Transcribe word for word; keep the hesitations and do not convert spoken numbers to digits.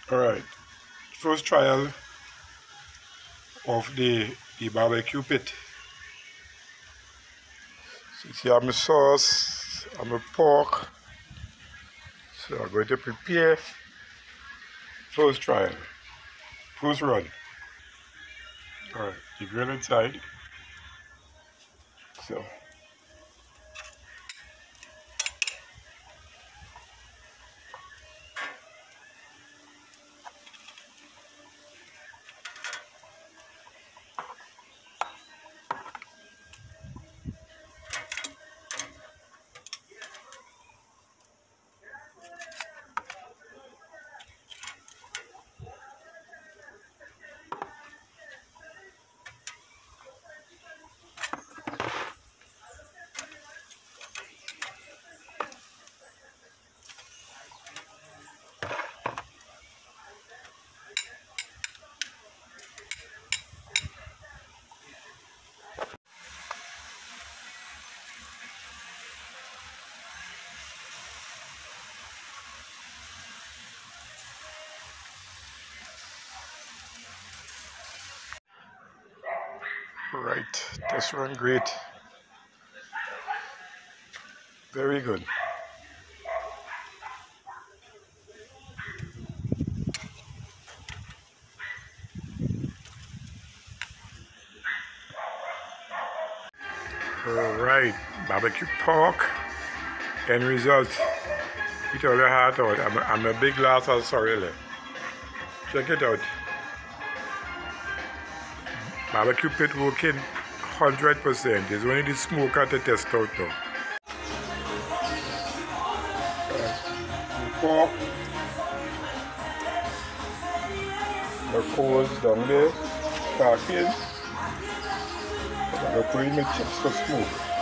Alright, first trial of the, the barbecue pit. So see, I have my sauce, I have my pork. So I'm going to prepare first trial, first run. Alright, the grill inside. So right, this run great. Very good. Alright, barbecue pork. End result. Eat all the heart out. I'm a, I'm a big glass of sorrel. Check it out. Barbecue pit working one hundred percent. There's only the smoke at the test out now. The pork. The coals down there. Cracking. I'm going to put in my chips for smoke.